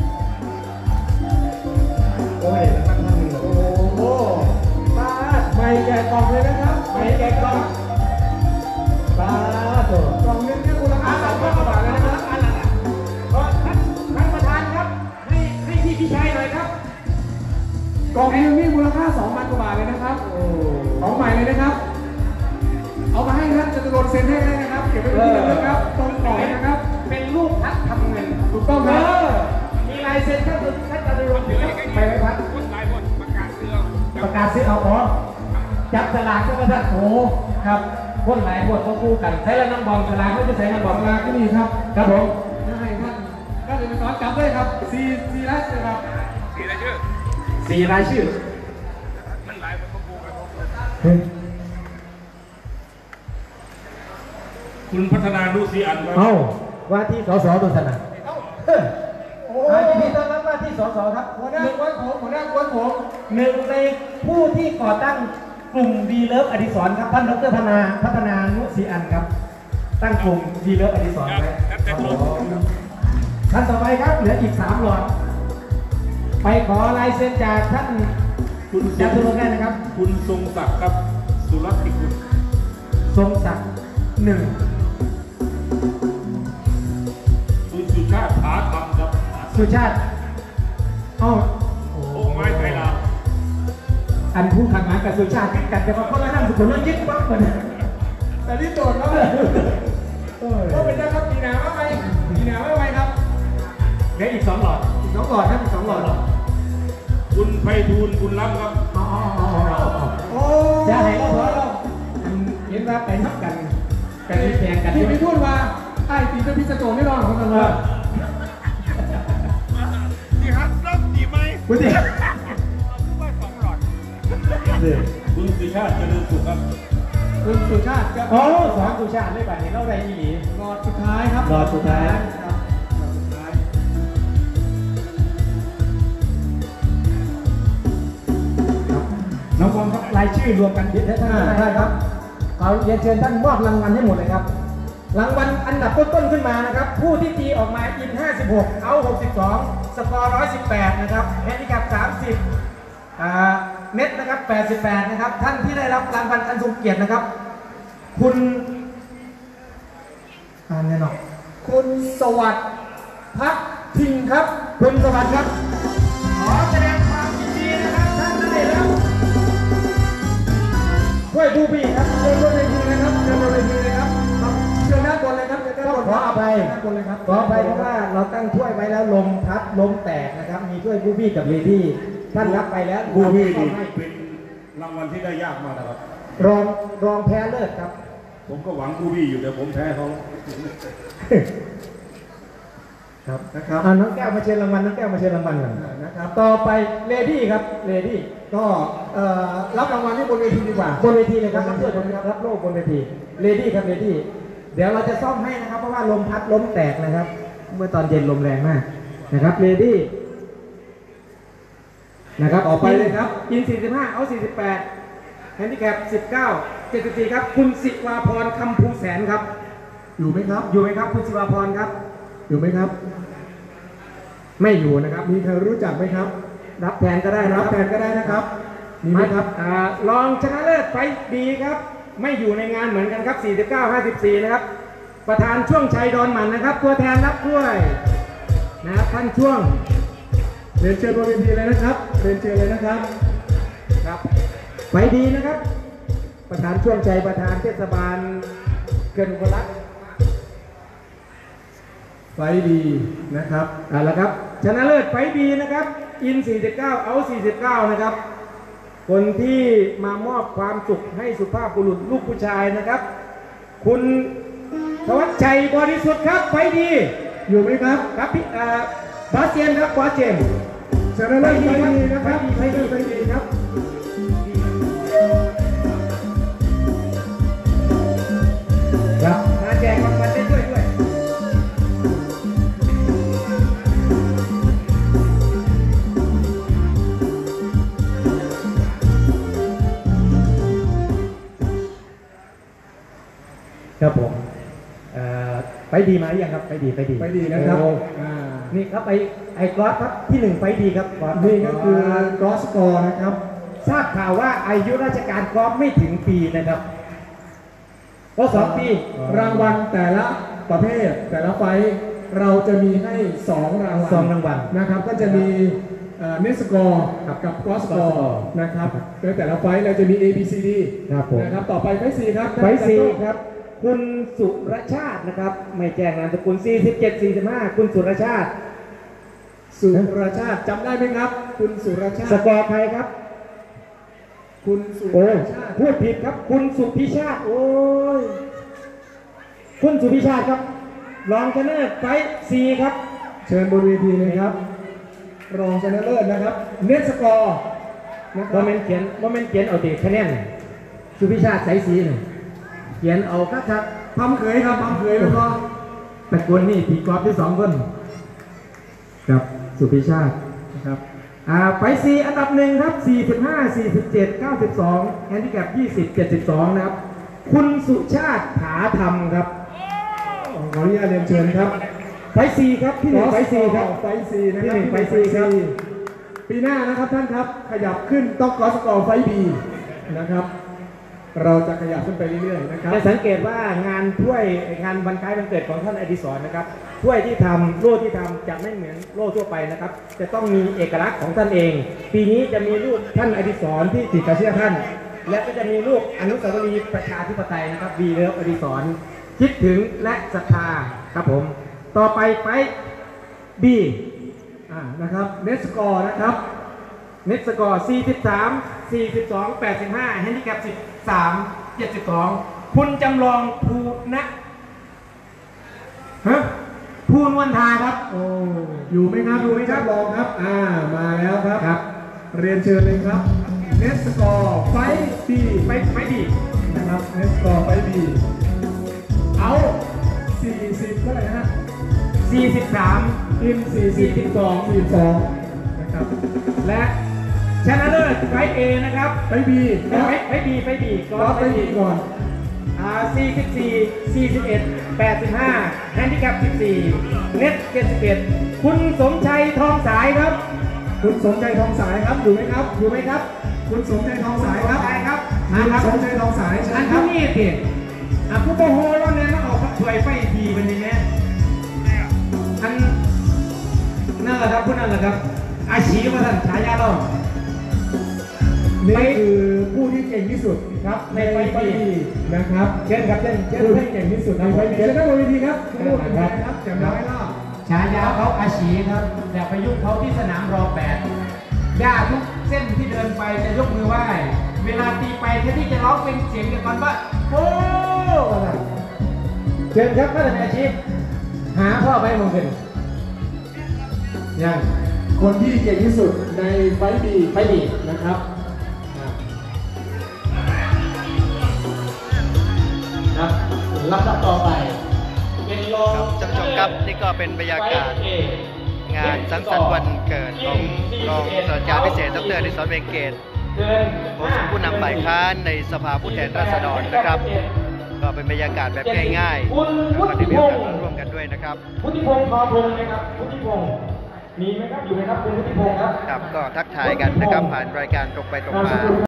D: โอ้ยตั้งท่านหนึ่งโอ้โหมาไม่แก่กล่องเลยนะครับไม่แก่กล่องมาตัวกล่องนึงเนี่ยมูลค่าสองพันกว่าบาทเลยนะครับอันนั้นก็ท่านท่านประธานครับให้ให้ที่พี่ชัยหน่อยครับกล่องนึงนี่มูลค่าสองพันกว่าบาทเลยนะครับของใหม่เลยนะครับเอามาให้ท่านจตุรนต์เซ็นให้ได้นะครับเก็บไว้ที่ระลึกครับตรงกล่องนะครับเป็นรูปพัดทำเงินถูกต้องครับมีลายเซ็นท่านท่านจตุรนต์อยู่ไปไหมพัดประกาศซื้อประกาศซื้อเอาอ๋อจับสลากก็มาท่านโอ้ครับคนหลายคนเขาคู่กันใช้แล้วน้ำบอลสลากเขาจะใช้น้ำบอลสลากก็มีครับครับผมให้ท่านก็เลยเป็นตอนจับด้วยครับสี่สี่รายชื่อครับสี่รายชื่อสี่รายชื่อมันหลายคนเขาคู่กัน
F: คุณพัฒนานุศรีอันครับ
D: เอ้าว่าที่สสตัวสนะเอ้าโอ้ยที่ต้อนรับว่าที่สสครับหัวหน้ากวนผมหัวหน้ากวนผมหนึ่งในผู้ที่ก่อตั้งกลุ่มดีเลิฟอดิศรครับท่านดรพัฒนาพัฒนานุศรีอันครับตั้งกลุ่มดีเลิฟอดิศรไว้ท่านต่อไปครับเหลืออีกสามหลอดไปขอลายเซ็นจากท่าน
F: คุณ
D: จตุรนต์ได้นะครับ
F: คุณทรงศักดิ์ครับสุรัตน์กิคุณ
D: ทรงศักดิ์หนึ่ง
F: คุณสุชาติผาธรรมครับ
D: สุชาติเอ้า
F: โอ้ไม้ไทยลาว
D: อันผู้ขัดหมายกับสุชาติกันจะมาคนละนั่งสุขุมแล้วยึดปั๊บเลยแต่นี่โดดแล้วก็เป็นเจ้าครับมีหนาวไหมมีหนาวไหมครับเหลืออีกสองหลอดอีกสองหลอดครับอีกสองหลอด
F: คุณไพฑูรย์คุณล้ำครับ
D: อ๋อโอ้จะให้เราเหรอเราเห็นว่าไปนับกันกันที่แข่งกันที่ไม่พูดว่าไอ้ตีจะพิจารณาไม่รอดของกันเลย
F: ที่ฮัทรับดีไหม
D: พูดดิ
F: คุณสุชาติเจริญสุขครับ
D: คุณสุชาติโอ้สองสุชาติได้บัตรนี้เราได้ยี่หลีรอดสุดท้ายครับรอดสุดท้ายครับรอดสุดท้ายน้องบอลครับรายชื่อรวมกันได้ท่านได้ครับขอเรียนเชิญท่านมอบรางวัลให้หมดเลยครับรางวัลอันดับต้นๆขึ้นมานะครับผู้ที่ตีออกมาอินห้าสิบหกเอาหกสิบสองสกอร์หนึ่งร้อยสิบแปดนะครับแฮนดิแคปสามสิบอ่าเน็ตนะครับแปดสิบแปดนะครับท่านที่ได้รับรางวัลอันทรงเกียรตินะครับคุณอ่านแน่นอนคุณสวัสดิ์พักทิงครับคุณสวัสดิ์ครับขอแสดงความยินดีนะครับท่านได้รับช่วยดูบีครับช่วยดูบีนะครับด้านบนเลยครับ
G: ขออภัยเพราะว่าเราตั้งถ้วยไว้แล้วลมพัดลมแตกนะครับมีถ้วยบูบี้กับเลดี้ท่านรับไปแล้ว
D: บูบี้
G: เรา
D: นี่
G: ให้
D: เป็นรางวัลที่ได้ยากมากนะครับ
G: รองรองแพ้เลิศครับ
D: ผมก็หวังบูบี้อยู่แต่ผมแพ้เขา
G: ครับ
D: นะครับ
G: อ่าน้องแก้วมาเชิญรางวัลน้องแก้วมาเชิญรางวัลก่อน
D: นะครับ
G: ต่อไปเลดี้ครับเลดี้
D: ก็เอ่อรับรางวัลที่บนเวทีดีกว่า
G: บนเวทีเลยครับรับเสื้อบนครับรับโล่บนเวทีเลดี้ครับเลดี้เดี๋ยวเราจะซ่อมให้นะครับเพราะว่าลมพัดลมแตกนะครับ เมื่อตอนเย็นลมแรงมากนะครับเลดี้นะครับ
D: ต่อไปเลยครับ
G: อินสี่สิบห้าเอาสี่สิบแปดแฮนดิแคปสิบเก้าเจ็ดสิบสี่ครับคุณศิวาพรคำภูแสนครับ
D: อยู่ไหมครับ
G: อยู่ไหมครับคุณศิวาพรครับ
D: อยู่ไหมครับ
G: ไม่อยู่นะครับ
D: มีใครรู้จักไหมครับ
G: รับแทนก็ได้นะ
D: รับ
G: ค
D: แท
G: รับ
D: นก็ได้นะครับ มีไหมครับ
G: อ่ารองชนะเลิศไฟดีครับ ไม่อยู่ในงานเหมือนกันครับสี่สิบเก้า ห้าสิบสี่นะครับประธานช่วงชัยดอนหมันนะครับ ตัวแทนรับด้วยนะครับท่านช่วง
D: เรียนเชิญบนเวทีเลยนะครับ เรียนเชิญเลยนะครับ
G: ครับไฟดีนะครับ ประธานช่วงชัยประธานเทศบาลเขื่อนอุบลรัตน์
D: ไฟดีนะครับ
G: เอาละครับชนะเลิศไฟดีนะครับอินสี่สิบเก้าเอาสี่สิบเก้านะครับคนที่มามอบความสุขให้สุภาพบุรุษลูกผู้ชายนะครับ คุณธวัชชัยบริสุทธิ์ครับไฟดี
D: อยู่ไหมครับ
G: ครับพี่อ่าบาสเซียนครับบาสเซียน
D: ชนะเลิศไฟดีนะค
G: ไฟ
D: รับ
G: ดีไฟดีไฟดีครับครับมาแจกรางวัลได้ด้วยด้วยครับผมเอ่อไปดีไหมยังครับไปดีไปดี
D: ไฟดีนะครับ
G: โอ้
D: อ่า
G: นี่ครับไอไอกรอสครับที่หนึ่งไปดีครับกรอส
D: นี่ก็คือกรอสกอร์นะครับ
G: ทราบข่าวว่าอายุราชการกรอสไม่ถึงปีนะครับก็สองปี
D: รางวัลแต่ละประเภทแต่ละไฟท์เราจะมีให้สองรางวัล
G: สองรางวัล
D: นะครับ ก็จะมีเนสกอร์
G: ครับ
D: กับกรอสกอ
G: Cross
D: ร์
G: score
D: นะครับโดยแต่ละไฟท์เราจะมี A B C D
G: ครับผม
D: นะครับต่อไปไฟท์สี่ครับ
G: ไฟซีครับ คุณสุรชาตินะครับ ไม่แจ้งนามสกุลสี่สิบเจ็ด สี่สิบห้าคุณสุรชาติ
D: สุรชาติจำได้ไหมครับ คุณสุรชา
G: ส
D: ติ
G: กอร์ใครครับ
D: คุณสุ
G: โอ้
D: รชาติ
G: พูดผิดครับ คุณสุพิชาติ โอ้ย คุณสุพิชาติครับ รองชนะเลิศไฟซีครับ
D: เชิญบนเวทีเลยครับ รองชนะเลิศนะครับเนสกอร์นะค
G: โม
D: รับ
G: เมนต์เขียนโมเมนต์เขียนเอาติคะแนนสุพิชาติใสสีหนึ่งเขียนเอาครับครับ
D: ทำเขยครับทำเขยแล้วก็
G: ตะโกนนี่ผีกอบที่สองคนครับสุพิชาติ
D: นะครับ
G: อ่าไฟซีอันดับหนึ่งครับสี่สิบห้า สี่สิบเจ็ด เก้าสิบสองแฮนดิแคปยี่สิบ เจ็ดสิบสองนะครับ คุณสุชาติผาธรรมครับ
D: ขออนุญาตเรียนเชิญครับ
G: ไฟซีครับที่หนึ่งไฟซีครับ
D: ไฟซีนะ
G: ที่
D: ครับ
G: หนึ่งไฟซีครับ
D: ปีหน้านะครับท่านครับขยับขึ้นต้องกอสกอร์ไฟบีนะครับ เราจะขยับขึ้นไปเรื่อยๆนะครับ
G: จะสังเกตว่างานถ้วยงานวันคล้ายวันเกิดของท่านอดิศรนะครับถ้วยที่ทำโล่ที่ทำจะไม่เหมือนโล่ทั่วไปนะครับ จะต้องมีเอกลักษณ์ของท่านเอง ปีนี้จะมีรูปท่านอดิศรที่ติดกับเสื้อท่าน และก็จะมีรูปอนุสาวรีย์ประชาธิปไตยนะครับวีเลิฟอดิศรคิดถึงและศรัทธาครับผม ต่อไปไปบี
D: อ่านะครับเนสกอร์นะครับ
G: เน็ตสกอร์สี่สิบสาม สี่สิบสอง แปดสิบห้าแฮนดิแคปสิบสาม เจ็ดสิบสองคุณจำลองภูนะฮะภูนวันทาครับ
D: โอ้อยู่ไหมครับอยู่ไหมครับรองครับอ่ามาแล้วครับ
G: ครับ
D: เรียนเชิญเลยครับเนสกอร์ไฟบี
G: ไปไปดี
D: นะครับเนสกอร์ไฟบีเอาสี่สิบเท่าไหร่ฮะ
G: สี่สิบสาม
D: อินสี่สิบสองสี่สองนะครับ
G: และชนะเลิศไปเอนะครับ
D: ไฟบี
G: ไปไปไปบีไปบี
D: รอไฟบีก่อน
G: อ่าสี่สิบสี่ สี่สิบเอ็ด แปดสิบห้าแฮนดิแคปสิบสี่เน็ตเจ็ดสิบเอ็ดคุณสมชัยทองสายครับ
D: คุณสมใจทองสายครับอยู่ไหมครับ
G: อยู่ไหมครับ
D: คุณสมใจทองสายครับ
G: ใช่ครับ
D: คุ
G: มา
D: ณ
G: ครับ
D: สมใจทองสายเชิ
G: อั
D: ญ
G: น
D: ครั
G: ที่
D: บ
G: นี่สิอ่ะผู้โมโหแล้วเนี่ยมาออกถวยไฟทีเป็นยังไงอันนั่นแหละครับผู้นั่นแหละครับ อาชีพว่าท่านฉายาเรา
D: นี่คือผู้ที่เก่งที่สุดครับในไฟบีนะครับ
G: เช่นครับเช่นเช่น
D: ผู้ที่เก่งที่สุดในไฟบีเชิญนั่งบนเวทีครับผู้
G: ครับ
D: ครับเจ็บน้อยล่ะ
G: ฉายาเขาอาชีครับแต่ประยุกต์เขาที่สนามรอแปดหญ้าทุกเส้นที่เดินไปจะยกมือไหว้เวลาตีไปแทนที่จะร้องเป็นเสียงเดียวกันว่าโอ้เชิญครับท่านอาชีพหาพ่อไปมองกันยัง
D: คนที่เก่งที่สุดในไฟท์ดี
G: ไปดี
D: นะครับ
B: ครับลำดับต่อไปเป็นรอง
C: ครับท่านผู้ชมครับนี่ก็เป็นบรรยากาศงานสังสรรค์วันเกิดของรองศาสตราจารย์พิเศษดรอดิศรเวียงเกตผู้นำฝ่ายค้านในสภาผู้แทนราษฎรนะครับ ก็เป็นบรรยากาศแบบง่ายๆแล้วก็ได้มีโอกาสมาร่วมกันด้วยนะครับ
G: พุทธิพงศ์ทอพงศ์นะครับพุทธิพงศ์มีไหมครับอยู่ไหมครับคุณพุทธิพงศ์ครับ
C: ครับก็ทักทายกันนะครับผ่านรายการตรงไปตรงมา